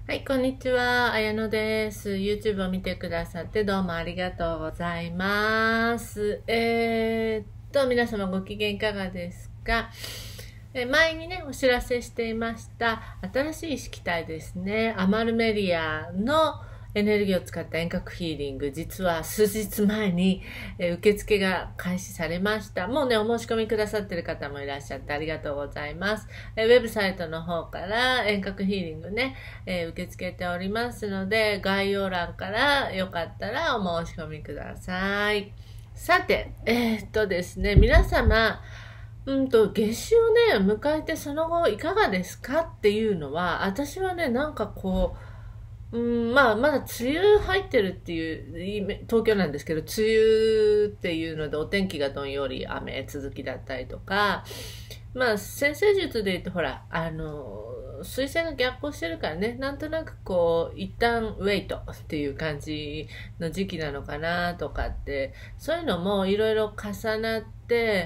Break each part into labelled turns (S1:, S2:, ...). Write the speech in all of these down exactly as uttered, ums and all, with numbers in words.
S1: はい、こんにちは。あやのです。YouTube を見てくださってどうもありがとうございます。えー、っと、皆様ご機嫌いかがですか？え前にね、お知らせしていました新しい意識体ですね。アマルメリアのエネルギーを使った遠隔ヒーリング、実は数日前に、え受付が開始されました。もうね、お申し込みくださってる方もいらっしゃってありがとうございます。えウェブサイトの方から遠隔ヒーリングね、え受け付けておりますので、概要欄からよかったらお申し込みください。さて、えー、っとですね、皆様、うんと、夏至をね、迎えてその後いかがですかっていうのは、私はね、なんかこう、うん、まあ、まだ梅雨入ってるっていう、東京なんですけど、梅雨っていうのでお天気がどんより雨続きだったりとか、まあ、先生術で言うとほら、あの、水星が逆行してるからね、なんとなくこう、一旦ウェイトっていう感じの時期なのかなとかって、そういうのもいろいろ重なって、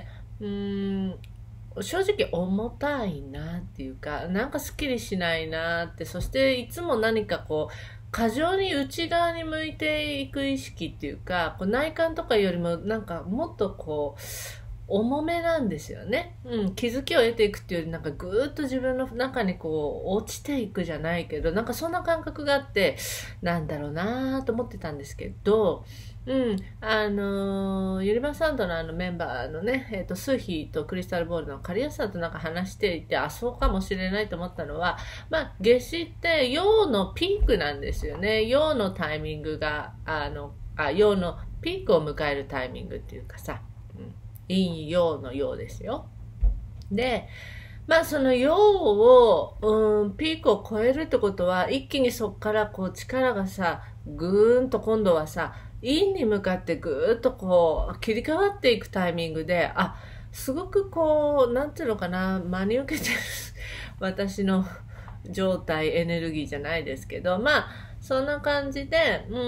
S1: うーん、正直重たいなっていうか、なんかすっきりしないなって、そしていつも何かこう、過剰に内側に向いていく意識っていうか、こう内観とかよりもなんかもっとこう、重めなんですよね。うん、気づきを得ていくっていうより、なんかぐーっと自分の中にこう、落ちていくじゃないけど、なんかそんな感覚があって、なんだろうなーと思ってたんですけど、うん、あのーゆりまサンドのあのメンバーのね、えっ、と、スーヒーとクリスタルボールのカリアさんとなんか話していて、あ、そうかもしれないと思ったのは、まあ、夏至って陽のピークなんですよね。陽のタイミングが、あの、あ、陽のピークを迎えるタイミングっていうかさ、うん、陰陽の陽ですよ。で、まあその陽を、うん、ピークを超えるってことは、一気にそこからこう力がさ、ぐーんと今度はさ、陰に向かってぐーっとこう切り替わっていくタイミングで、あ、すごくこう、なんていうのかな、真に受けてる私の状態、エネルギーじゃないですけど、まあ、そんな感じで、うん、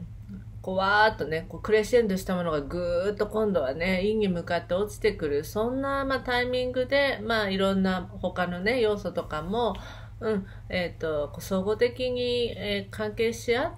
S1: こうわーっとね、こうクレッシェンドしたものがぐーっと今度はね、陰に向かって落ちてくる、そんな、まあ、タイミングで、まあ、いろんな他のね、要素とかも、うん、えっ、と、総合的に、えー関係し合って、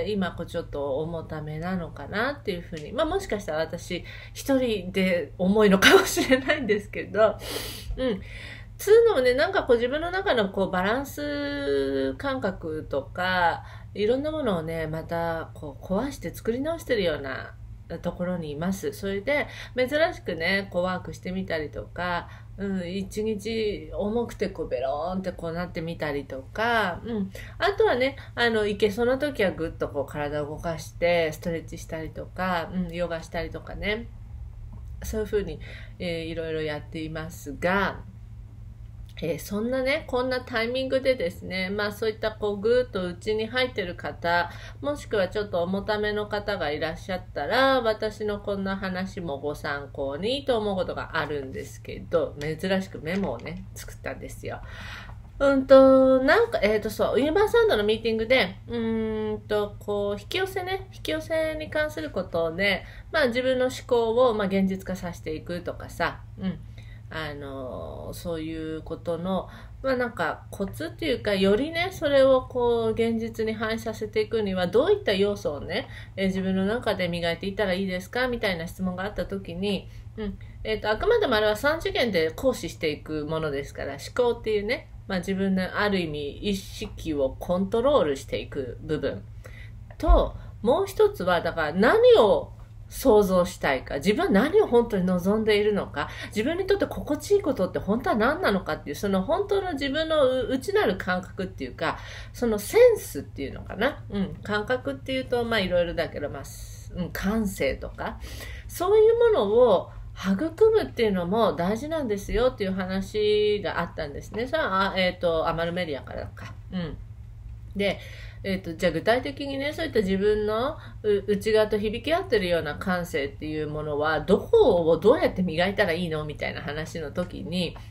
S1: 今、こうちょっと重ためなのかなっていうふうに、まあ、もしかしたら私、一人で重いのかもしれないんですけど、うん。つうのもね、なんかこう自分の中のこうバランス感覚とか、いろんなものをね、またこう壊して作り直してるようなところにいます。それで、珍しくね、こうワークしてみたりとか、うん、一日重くてこうベローンってこうなってみたりとか、うん。あとはね、あの、いけその時はぐっとこう体を動かして、ストレッチしたりとか、うん、ヨガしたりとかね、そういうふうに、えーいろいろやっていますが、えーそんなね、こんなタイミングでですね、まあそういったこうぐーっと内に入ってる方、もしくはちょっと重ための方がいらっしゃったら、私のこんな話もご参考にと思うことがあるんですけど、珍しくメモをね、作ったんですよ。うんと、なんか、えっ、と、そう、ユニバーサンドのミーティングで、うーんと、こう、引き寄せね、引き寄せに関することで、まあ自分の思考を、まあ現実化させていくとかさ、うん。あの、そういうことの、まあなんかコツっていうか、よりね、それをこう、現実に反映させていくには、どういった要素をね、えー自分の中で磨いていったらいいですかみたいな質問があったときに、うん。えっ、と、あくまでもあれはさん次元で行使していくものですから、思考っていうね、まあ自分のある意味意識をコントロールしていく部分と、もう一つは、だから何を想像したいか、自分は何を本当に望んでいるのか、自分にとって心地いいことって本当は何なのかっていう、その本当の自分の内なる感覚っていうか、そのセンスっていうのかな。うん、感覚っていうと、まあいろいろだけど、まあ、うん、感性とか、そういうものを育むっていうのも大事なんですよっていう話があったんですね。さあ、えっ、と、アマルメディアからか。うん。で、えっ、と、じゃあ具体的にね、そういった自分のう内側と響き合ってるような感性っていうものは、どこをどうやって磨いたらいいのみたいな話の時に、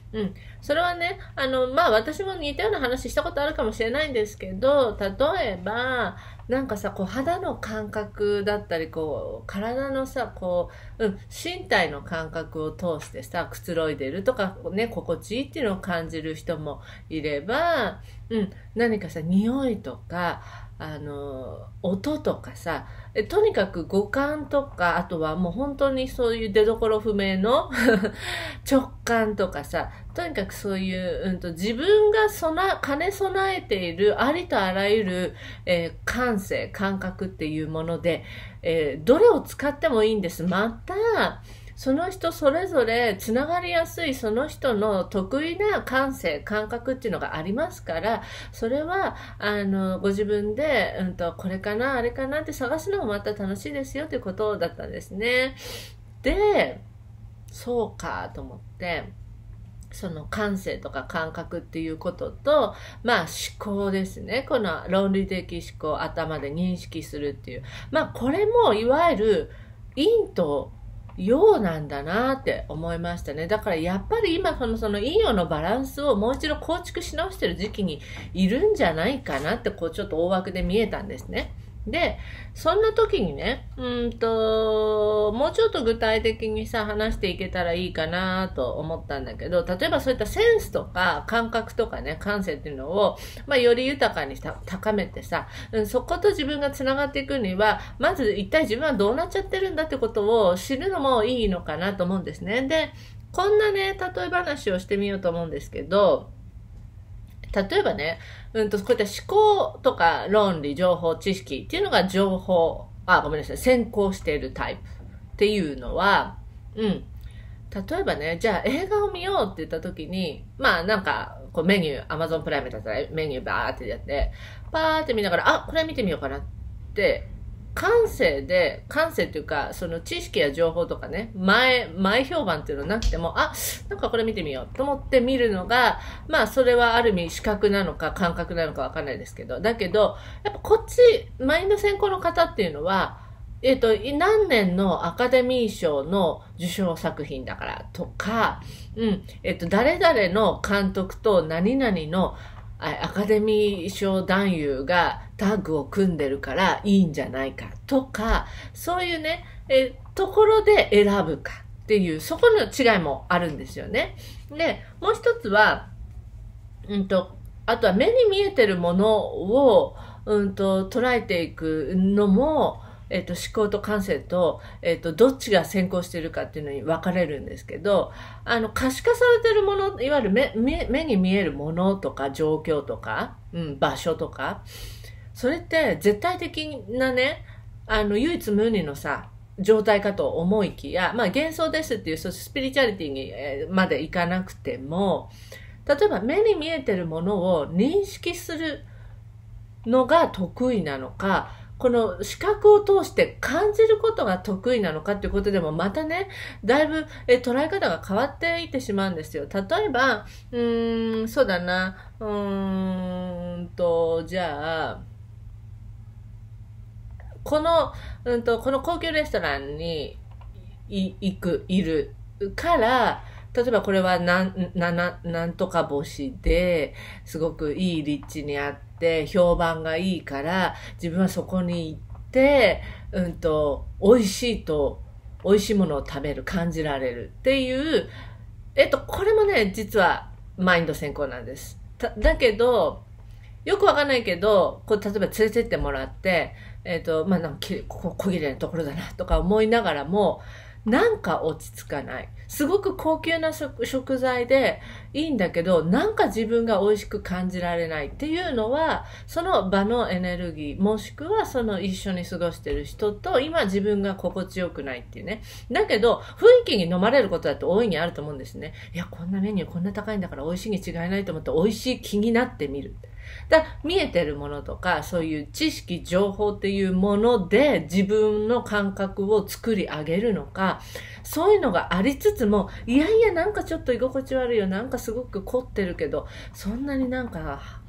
S1: うん。それはね、あの、まあ私も似たような話したことあるかもしれないんですけど、例えば、なんかさ、こう肌の感覚だったり、こう、体のさ、こう、うん、身体の感覚を通してさ、くつろいでるとか、ね、心地いいっていうのを感じる人もいれば、うん、何かさ、匂いとか、あの、音とかさ、えとにかく五感とか、あとはもう本当にそういう出所不明の直感とかさ、とにかくそういう、うんと、自分が備兼ね備えているありとあらゆる、えー感性、感覚っていうもので、えーどれを使ってもいいんです。また、その人それぞれつながりやすいその人の得意な感性、感覚っていうのがありますから、それは、あの、ご自分で、うんと、これかな、あれかなって探すのもまた楽しいですよということだったんですね。で、そうかと思って、その感性とか感覚っていうことと、まあ思考ですね。この論理的思考、頭で認識するっていう。まあこれもいわゆる陰と陽なんだなって思いましたね。だからやっぱり今そのその陰陽のバランスをもう一度構築し直してる時期にいるんじゃないかなってこうちょっと大枠で見えたんですね。で、そんな時にね、うんと、もうちょっと具体的にさ、話していけたらいいかなと思ったんだけど、例えばそういったセンスとか感覚とかね、感性っていうのを、まあ、より豊かに高めてさ、うん、そこと自分がつながっていくには、まず一体自分はどうなっちゃってるんだってことを知るのもいいのかなと思うんですね。で、こんなね、例え話をしてみようと思うんですけど、例えばね、うんと、こういった思考とか論理、情報、知識っていうのが情報、あ、ごめんなさい、先行しているタイプっていうのは、うん。例えばね、じゃあ映画を見ようって言った時に、まあなんか、こうメニュー、アマゾンプライムだったらメニューバーってやって、パーって見ながら、あ、これ見てみようかなって感性で、感性っていうか、その知識や情報とかね、前、前評判っていうのなくても、あ、なんかこれ見てみようと思って見るのが、まあそれはある意味視覚なのか感覚なのかわかんないですけど、だけど、やっぱこっち、マインド先行の方っていうのは、えっと、何年のアカデミー賞の受賞作品だからとか、うん、えっと、誰々の監督と何々のアカデミー賞男優がタッグを組んでるからいいんじゃないかとか、そういうね、えところで選ぶかっていう、そこの違いもあるんですよね。で、もう一つは、うんと、あとは目に見えてるものを、うんと、捉えていくのも、えっと、思考と感性と、えっと、どっちが先行しているかっていうのに分かれるんですけど、あの、可視化されてるもの、いわゆる目、目、目に見えるものとか状況とか、うん、場所とか、それって絶対的なね、あの、唯一無二のさ、状態かと思いきや、まあ幻想ですっていう、そうスピリチュアリティにまでいかなくても、例えば目に見えてるものを認識するのが得意なのか、この視覚を通して感じることが得意なのかっていうことでもまたね、だいぶえ捉え方が変わっていってしまうんですよ。例えば、うーん、そうだな、うーんと、じゃあ、この、うんと、この高級レストランに行く、いるから、例えばこれはなん、な、な、なんとか星で、すごくいい立地にあって、評判がいいから、自分はそこに行って、うんと、美味しいと、美味しいものを食べる、感じられるっていう、えっと、これもね、実はマインド先行なんです。だ、だけど、よくわかんないけど、こう、例えば連れてってもらって、えっと、まあ、なんか、ここ小綺麗なところだな、とか思いながらも、なんか落ち着かない。すごく高級な食材でいいんだけど、なんか自分が美味しく感じられないっていうのは、その場のエネルギー、もしくはその一緒に過ごしてる人と、今自分が心地よくないっていうね。だけど、雰囲気に飲まれることだって大いにあると思うんですね。いや、こんなメニューこんな高いんだから美味しいに違いないと思って美味しい気になってみる。だ見えてるものとか、そういう知識、情報っていうもので自分の感覚を作り上げるのか、そういうのがありつつも、いやいやなんかちょっと居心地悪いよ、なんかすごく凝ってるけど、そんなになんか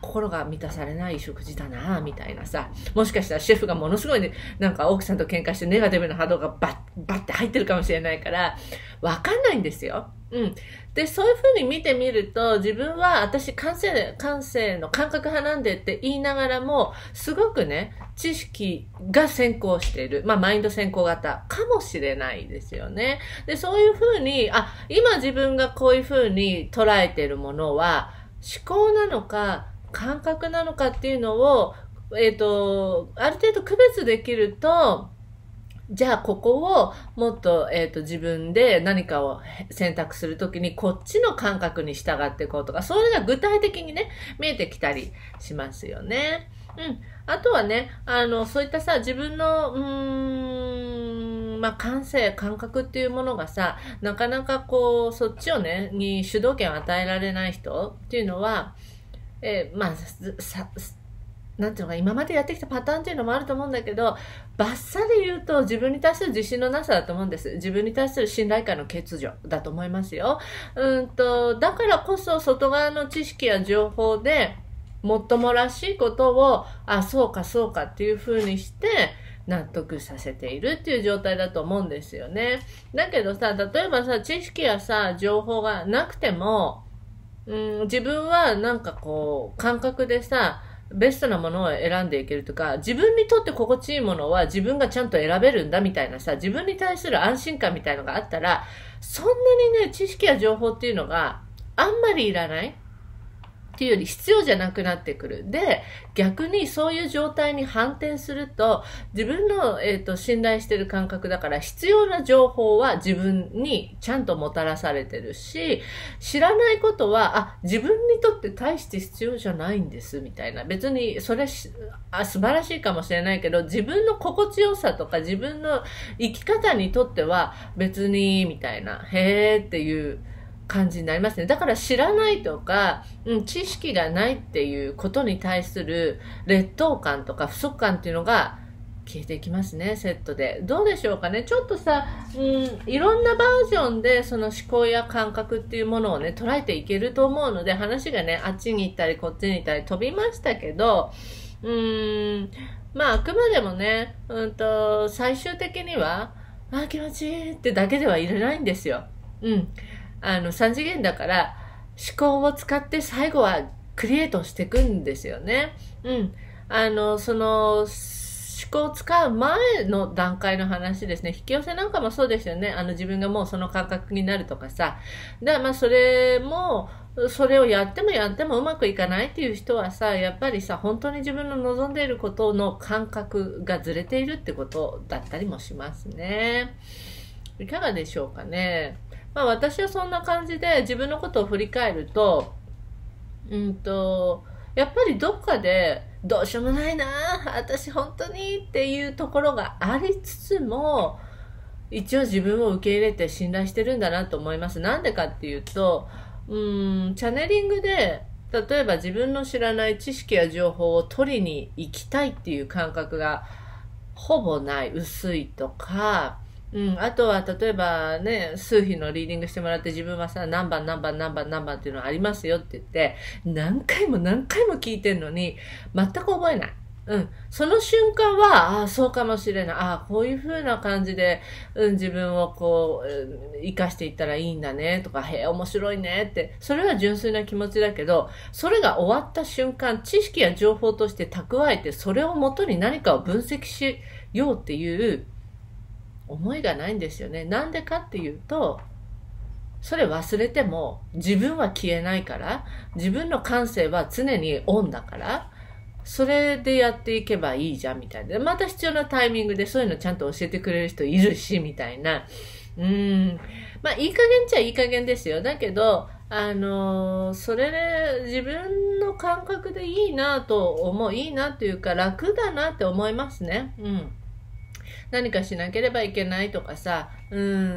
S1: 心が満たされない食事だなみたいなさ、もしかしたらシェフがものすごいね、なんか奥さんと喧嘩してネガティブな波動がバッバッて入ってるかもしれないから、わかんないんですよ。うん。で、そういう風に見てみると、自分は私感性、感性の感覚派なんでって言いながらも、すごくね、知識が先行している。まあ、マインド先行型かもしれないですよね。で、そういう風に、あ、今自分がこういう風に捉えているものは、思考なのか、感覚なのかっていうのを、えっと、ある程度区別できると、じゃあここをもっと、えっと、自分で何かを選択するときにこっちの感覚に従っていこうとか、それが具体的にね、見えてきたりしますよね。うん。あとはね、あの、そういったさ、自分の、うーん、まあ、感性、感覚っていうものがさ、なかなかこう、そっちをね、に主導権を与えられない人っていうのは、えー、まあ、さ、なんていうのか、今までやってきたパターンっていうのもあると思うんだけど、バッサリ言うと自分に対する自信のなさだと思うんです。自分に対する信頼感の欠如だと思いますよ。うんと、だからこそ外側の知識や情報で、もっともらしいことを、あ、そうかそうかっていう風にして、納得させているっていう状態だと思うんですよね。だけどさ、例えばさ、知識やさ、情報がなくても、うん、自分はなんかこう、感覚でさ、ベストなものを選んでいけるとか、自分にとって心地いいものは自分がちゃんと選べるんだみたいなさ、自分に対する安心感みたいのがあったら、そんなにね、知識や情報っていうのがあんまりいらないっていうより必要じゃなくなってくる。で、逆にそういう状態に反転すると、自分の、えーと、信頼してる感覚だから必要な情報は自分にちゃんともたらされてるし、知らないことは、あ、自分にとって大して必要じゃないんですみたいな。別にそれあ素晴らしいかもしれないけど、自分の心地よさとか自分の生き方にとっては別にみたいな、へーっていう感じになりますね。だから知らないとか、うん、知識がないっていうことに対する劣等感とか不足感っていうのが消えていきますね、セットで。どうでしょうかね。ちょっとさ、うん、いろんなバージョンでその思考や感覚っていうものをね、捉えていけると思うので、話がね、あっちに行ったりこっちに行ったり飛びましたけど、うーん、まああくまでもね、うんと、最終的には、あ、気持ちいいってだけではいらないんですよ。うん。あの、三次元だから、思考を使って最後はクリエイトしていくんですよね。うん。あの、その、思考を使う前の段階の話ですね。引き寄せなんかもそうですよね。あの、自分がもうその感覚になるとかさ。だからまあ、それも、それをやってもやってもうまくいかないっていう人はさ、やっぱりさ、本当に自分の望んでいることの感覚がずれているってことだったりもしますね。いかがでしょうかね。まあ私はそんな感じで自分のことを振り返ると、うんと、やっぱりどっかでどうしようもないな、私本当にっていうところがありつつも、一応自分を受け入れて信頼してるんだなと思います。なんでかっていうと、うーん、チャネリングで、例えば自分の知らない知識や情報を取りに行きたいっていう感覚がほぼない、薄いとか、うん、あとは例えばね、数比のリーディングしてもらって自分はさ、何番何番何番何番っていうのありますよって言って、何回も何回も聞いてんのに、全く覚えない。うん。その瞬間は、ああ、そうかもしれない。ああ、こういう風な感じで、うん、自分をこう、うん、生かしていったらいいんだね、とか、へえ、面白いねって、それは純粋な気持ちだけど、それが終わった瞬間、知識や情報として蓄えて、それをもとに何かを分析しようっていう、思いがないんですよね。なんでかっていうと、それ忘れても自分は消えないから、自分の感性は常にオンだから、それでやっていけばいいじゃんみたいな。また必要なタイミングでそういうのちゃんと教えてくれる人いるし、みたいな。うーん。まあいい加減っちゃいい加減ですよ。だけど、あのー、それで自分の感覚でいいなと思う、いいなというか楽だなって思いますね。うん。何かしなければいけないとかさ、うん、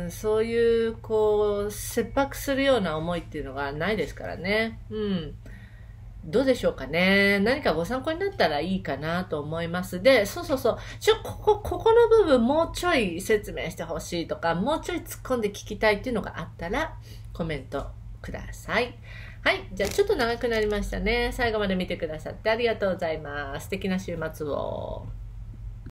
S1: そういう、こう、切迫するような思いっていうのがないですからね。うん。どうでしょうかね。何かご参考になったらいいかなと思います。で、そうそうそう。ちょ、ここ、ここの部分もうちょい説明してほしいとか、もうちょい突っ込んで聞きたいっていうのがあったら、コメントください。はい。じゃあちょっと長くなりましたね。最後まで見てくださってありがとうございます。素敵な週末を。